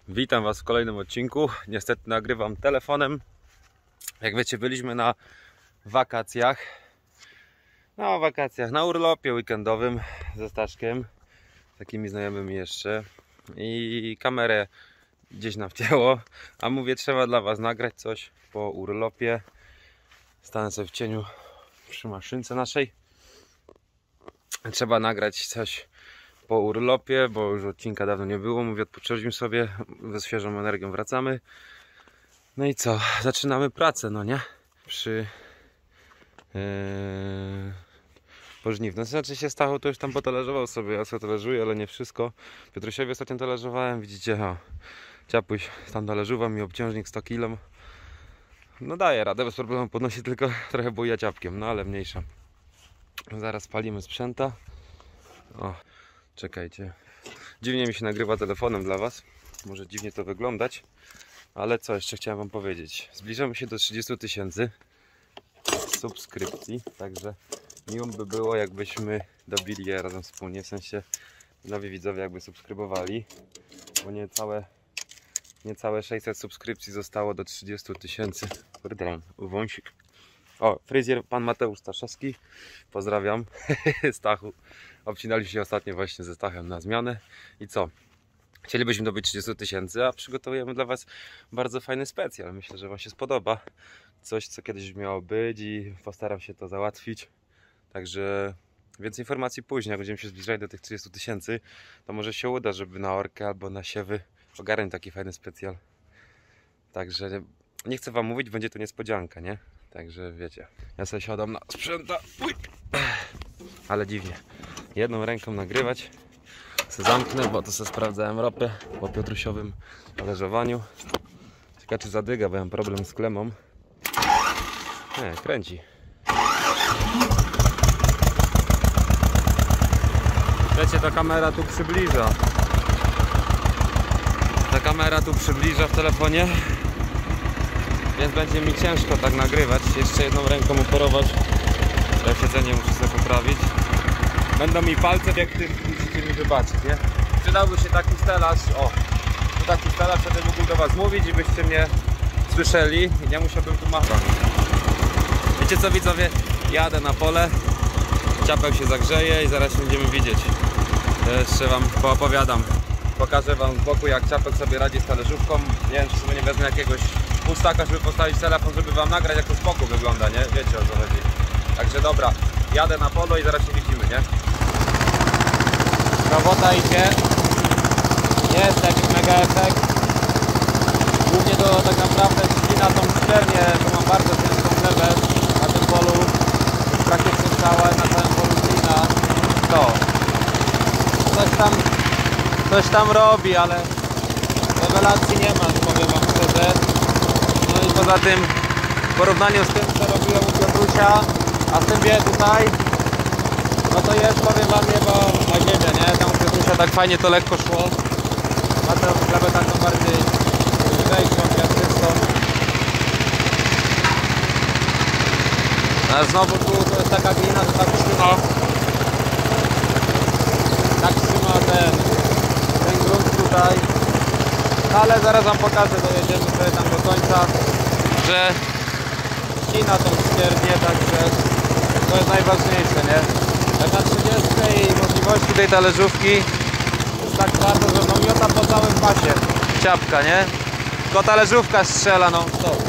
Witam Was w kolejnym odcinku. Niestety nagrywam telefonem. Jak wiecie, byliśmy na wakacjach. Na urlopie weekendowym ze Staszkiem, takimi znajomymi jeszcze. I kamerę gdzieś nam wcięło. A mówię, trzeba dla Was nagrać coś po urlopie. Stanę sobie w cieniu przy maszynce naszej. Trzeba nagrać coś po urlopie, bo już odcinka dawno nie było. Mówię, odpoczęliśmy sobie, ze świeżą energią wracamy. No i co? Zaczynamy pracę, no nie? Przy pożniwne. Znaczy się Stachu to już tam potalerzował sobie, ja sobie talerzuję, ale nie wszystko. Piotrusiowi ostatnio talerzowałem, widzicie, o, Ciapuś tam talerzował mi obciążnik 100 kg. No daje radę, bez problemu podnosi, tylko trochę buja ciapkiem, no ale mniejsza. Zaraz palimy sprzęta. O, czekajcie. Dziwnie mi się nagrywa telefonem dla Was. Może dziwnie to wyglądać. Ale co jeszcze chciałem Wam powiedzieć. Zbliżamy się do 30 000 subskrypcji. Także miło by było, jakbyśmy dobili je razem wspólnie. W sensie nowi widzowie jakby subskrybowali. Bo niecałe 600 subskrypcji zostało do 30 000. Kurde, wąsik. O, fryzjer pan Mateusz Staszewski. Pozdrawiam. Stachu. Obcinaliśmy się ostatnio właśnie ze Stachem na zmianę. I co? Chcielibyśmy dobyć 30 000, a przygotowujemy dla Was bardzo fajny specjal. Myślę, że Wam się spodoba. Coś, co kiedyś miało być i postaram się to załatwić. Także więcej informacji później, jak będziemy się zbliżać do tych 30 000, to może się uda, żeby na orkę albo na siewy ogarnąć taki fajny specjal. Także nie chcę Wam mówić, będzie to niespodzianka, nie? Także wiecie, ja sobie siadam na sprzęta. Uj. Ale dziwnie. Jedną ręką nagrywać. Se zamknę, bo to sobie sprawdzałem ropę po piotrusiowym talerzowaniu. Ciekawe, czy zadyga, bo ja mam problem z klemą. Nie, kręci. Wiecie, ta kamera tu przybliża. Ta kamera tu przybliża w telefonie. Więc będzie mi ciężko tak nagrywać. Jeszcze jedną ręką operować. Ja siedzenie muszę sobie poprawić. Będą mi palce biegły, musicie mi wybaczyć, nie? Przydałby się taki stelaż, o, taki stelaż, wtedy mógłbym do Was mówić i byście mnie słyszeli i nie musiałbym tu machać. Wiecie co, widzowie? Jadę na pole, ciapek się zagrzeje i zaraz się będziemy widzieć. To jeszcze Wam poopowiadam. Pokażę Wam z boku, jak ciapek sobie radzi z talerzówką. Nie wiem, czy sobie nie wezmę jakiegoś pustaka, żeby postawić telefon, żeby Wam nagrać, jak to z boku wygląda, nie? Wiecie, o co chodzi. Także dobra, jadę na polo i zaraz się widzimy, nie? Robota idzie. Jest jakiś mega efekt. Głównie to tak naprawdę ślina tą sternię, to mam bardzo ciężką glebę na tym polu. Praktycznie na całym polu ślina. To. Coś tam robi, ale rewelacji nie ma, powiem Wam szczerze. No i poza tym, w porównaniu z tym, co robiłem u Piotrusia, a z tym wie tutaj, no to jest, powiem Wam, niebo na ziemię, nie? Tam u Piotrusia tak fajnie to lekko szło. Ma tę glebę taką bardziej lżejszą, piastrystą. A znowu tu to jest taka glina, że tak trzyma. Tak trzyma ten grunt tutaj. No ale zaraz Wam pokażę, dojedziemy sobie tam do końca, że ścina tą ściernię, także to jest najważniejsze, nie? Jak na 30 i możliwości tej talerzówki jest tak bardzo, że no miota po całym pasie ciapka, nie? Tylko talerzówka strzela non-stop.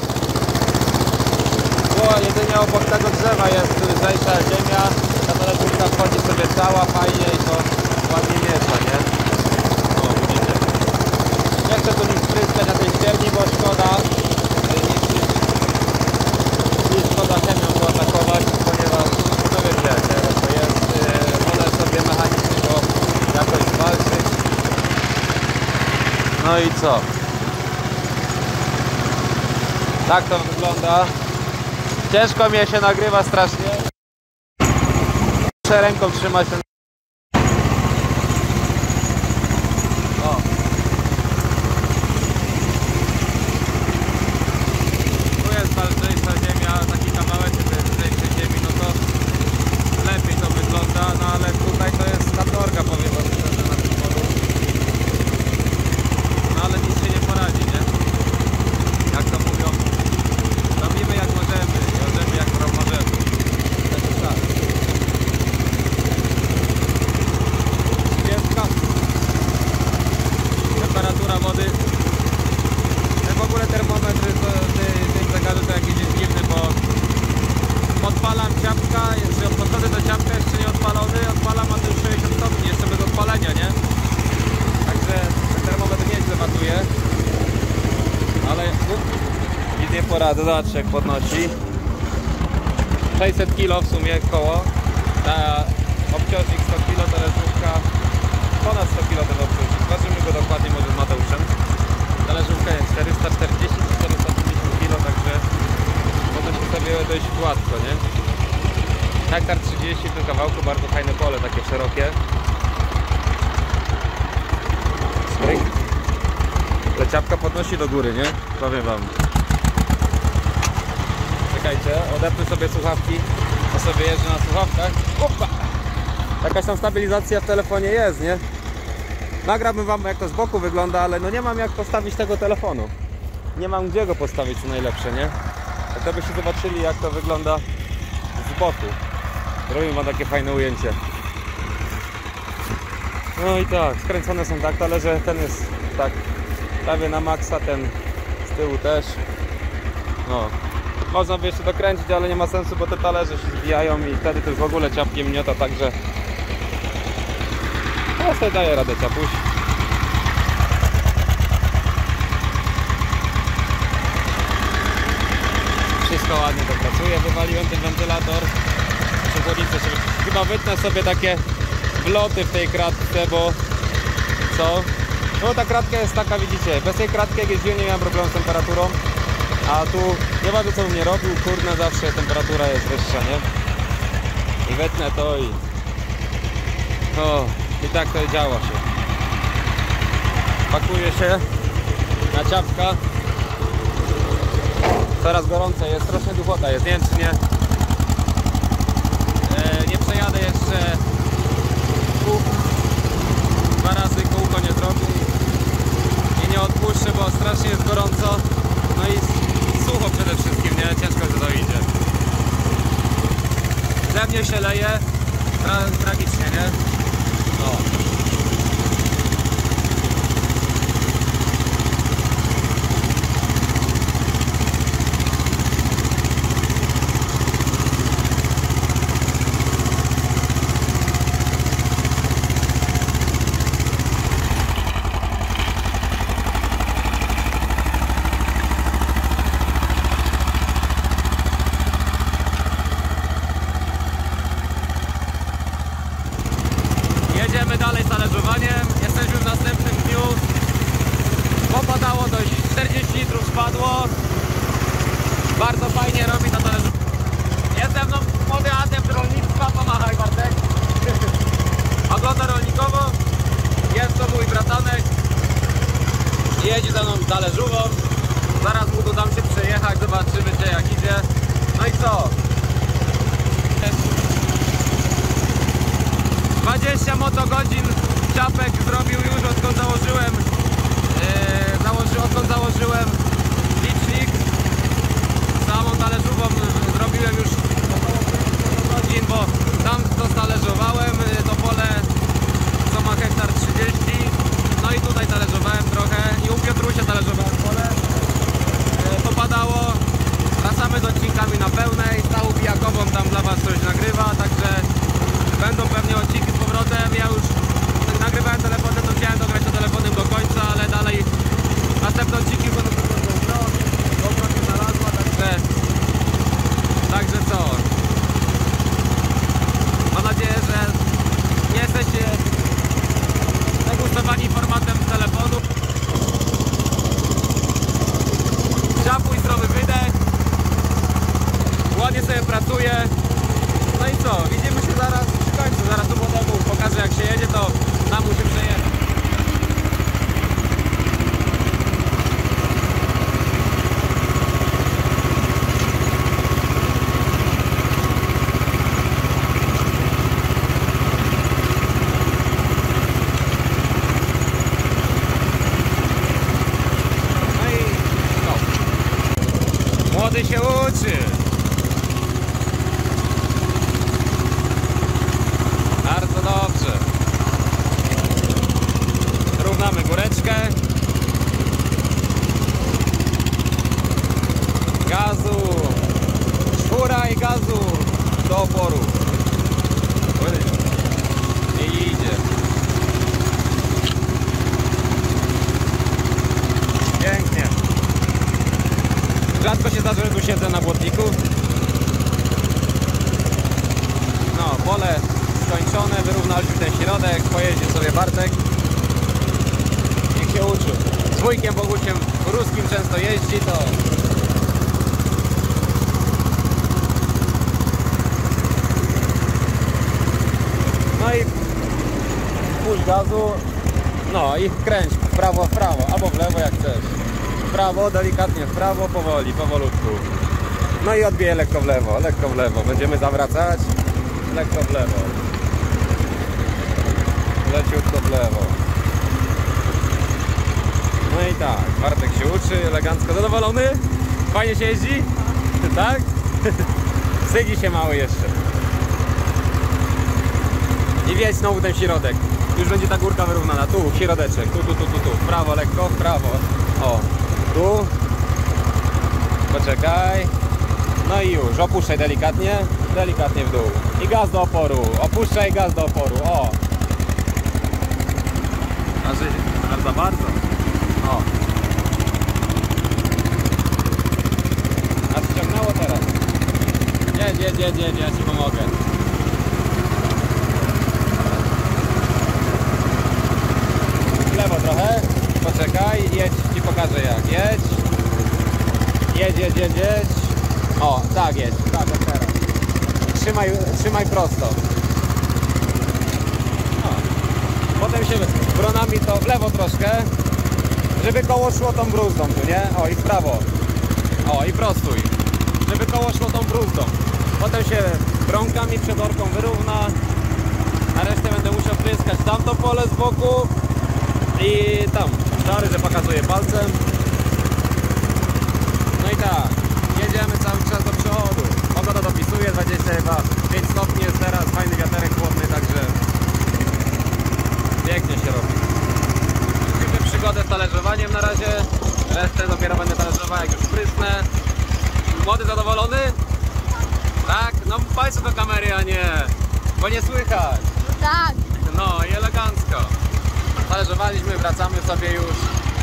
Bo jedynie obok tego drzewa jest lżejsza ziemia, ta talerzówka wchodzi sobie cała fajnie i to ładnie miesza, nie? O, widzicie. Nie chcę tu nic tryskać na tej ścierni, bo szkoda. Szkoda chemią tu atakować, ponieważ no wiecie, jak to jest, wolę sobie mechanicznie to jakoś walczyć. No i co? Tak to wygląda. Ciężko mnie się nagrywa strasznie. Muszę ręką trzymać ten... poradzę, zobaczcie jak podnosi. 600 kg w sumie koło. Ta obciążnik 100 kg, talerzówka ponad 100 kg ten obciążnik. Ważymy go dokładnie może z Mateuszem. Talerzówka jest 440 czy 450 kg, także podnosi sobie dość gładko, nie? Hektar 30 w tym kawałku, bardzo fajne pole, takie szerokie. Stryk. Leciapka podnosi do góry, nie? Powiem wam. Czekajcie, odepnę sobie słuchawki, bo sobie jeżdżę na słuchawkach. Opa! Jakaś tam stabilizacja w telefonie jest, nie? Nagrałbym wam jak to z boku wygląda, ale no nie mam jak postawić tego telefonu. Nie mam gdzie go postawić, co najlepsze, nie? Tak byście zobaczyli jak to wygląda z boku. Zrobimy wam takie fajne ujęcie. No i tak, skręcone są tak talerze, ten jest tak prawie na maksa, ten z tyłu też. No. Można by jeszcze dokręcić, ale nie ma sensu, bo te talerze się zbijają i wtedy to już w ogóle ciapkiem gniota, także no sobie daje radę ciapuś. Wszystko ładnie to pracuje, wywaliłem ten wentylator. Chyba wytnę sobie takie wloty w tej kratce, bo co? No ta kratka jest taka, widzicie, bez tej kratki jak jeździłem nie miałem problemu z temperaturą. A tu nie ważne co bym nie robił, kurde zawsze temperatura jest wyższa, nie? I wetnę to i... O, i tak to działa się. Pakuje się na ciapka. Coraz gorące jest, strasznie duchota jest, nie wiem czy nie... nie przejadę jeszcze dwa razy kółko nie zrobię i nie odpuszczę, bo strasznie jest gorąco. No i sucho przede wszystkim, nie? Ciężko, że to idzie. Ze mnie się leje tragicznie, nie? No. Jedziemy dalej z talerzowaniem. Jesteśmy w następnym dniu. Popadało dość, 40 litrów spadło. Bardzo fajnie robi ta talerzówka. Jest ze mną młody adept rolnictwa. Pomachaj Bartek. Ogląda rolnikowo. Jest to mój bratanek. Jedzie za mną talerzówą. Zaraz mu tu dam się przejechać. Zobaczymy czy jak idzie. No i co? 20 motogodzin ciapek zrobił już odkąd założyłem licznik. Samą talerzówą zrobiłem już około 20 godzin, bo tam to stalerzowałem, to pole co ma hektar 30. No i tutaj talerzowałem trochę i u Piotrusia talerzowałem pole. Popadało, wracamy z odcinkami na pełnej, z całą pijakową tam dla was coś nagrywa, także będą pewnie odcinki z powrotem. Ja już nagrywałem telefonem, to chciałem dograć to telefonem do końca, ale dalej następne odcinki będą GoPro się znalazła, także co? Mam nadzieję, że nie jesteście zagustowani formatem telefonu. Ciapuj, zdrowy wydech. Ładnie sobie pracuje. No i co? Widzimy się zaraz przy końcu. Zaraz tu po domu pokażę jak się jedzie, to nam musi przejechać. No i no. Młody się uczy. Bardzo dobrze. Równamy góreczkę. Gazu. Szwóra i gazu do oporu. I idzie. Pięknie. rzadko się zdarza, że tu siedzę na błotniku. No, pole skończone, wyrównaliśmy ten środek, pojeździ sobie Bartek. Niech się uczy. Z wujkiem Bogusiem Ruskim często jeździ, to... No i puść gazu, no i kręć w prawo, albo w lewo jak chcesz. W prawo, delikatnie w prawo, powoli, powolutku. No i odbije lekko w lewo, lekko w lewo. Będziemy zawracać, lekko w lewo. Leciutko w lewo. No i tak, Bartek się uczy, elegancko. Zadowolony? Fajnie się jeździ? Tak? Wstydzi się mały jeszcze. I wjedź znowu ten środek. Już będzie ta górka wyrównana. Tu, środeczek. Tu. W prawo, lekko, w prawo. O, tu. Poczekaj. No i już. Opuszczaj delikatnie. Delikatnie w dół. I gaz do oporu. Opuszczaj gaz do oporu. O. Aż za bardzo. O. A ściągnęło teraz. Jedź, ja ci pomogę. W lewo trochę. Poczekaj, jedź, ci pokażę jak. Jedź. Jedź. O, tak jedź. Tak, teraz. Trzymaj prosto. O. Potem się bronami to w lewo troszkę, żeby koło szło tą bruzdą, tu nie? O, i w prawo. O, i prostuj. Żeby koło szło tą bruzdą. Potem się brąkami przed orką wyrówna. Na resztę będę musiał pryskać tamto pole z boku i tam. Sorry, że pokazuję palcem. No i tak, jedziemy cały czas do przodu. Pogoda dopisuje, 25 stopni jest teraz, fajny wiaterek chłodny, także pięknie się robi. Mamy przygodę z talerzowaniem na razie. Resztę dopiero będę talerzował, jak już prysnę. Młody zadowolony? Tak? No państwo do kamery, a nie, bo nie słychać. Tak. No i elegancko. Talerzowaliśmy, wracamy sobie już.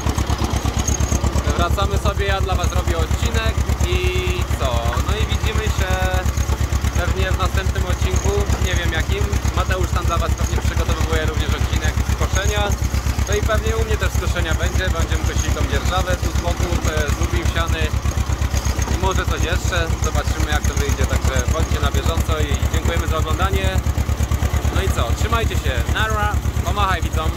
Wracamy sobie, ja dla was robię odcinek i co? No i widzimy się pewnie w następnym odcinku, nie wiem jakim. Mateusz tam dla was pewnie przygotowuje również odcinek z koszenia. No i pewnie u mnie też z koszenia będzie. Będziemy kosili tą dzierżawę tu z boku, z lubim siany. I może coś jeszcze, zobaczymy jak to wyjdzie, także bądźcie na bieżąco i dziękujemy za oglądanie. No i co, trzymajcie się, nara, pomachaj widzom.